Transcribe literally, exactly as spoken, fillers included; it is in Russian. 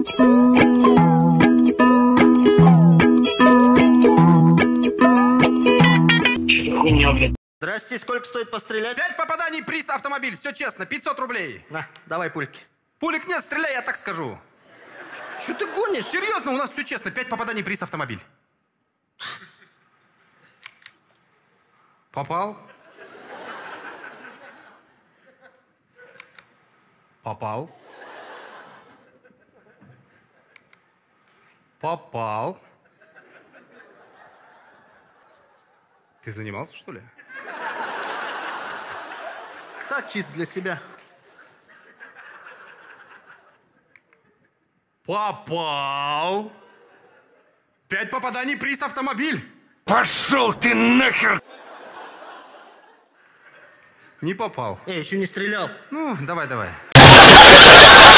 Здрасте, сколько стоит пострелять? Пять попаданий, приз, автомобиль. Все честно, пятьсот рублей. На, давай пульки. Пулик нет, стреляй, я так скажу. Че ты гонишь? Серьезно, у нас все честно. Пять попаданий, приз, автомобиль. Попал? Попал? Попал? Ты занимался, что ли? Так, чисто для себя. Попал? Пять попаданий, приз, автомобиль. Пошел ты нахер! Не попал. Я еще не стрелял. Ну, давай, давай.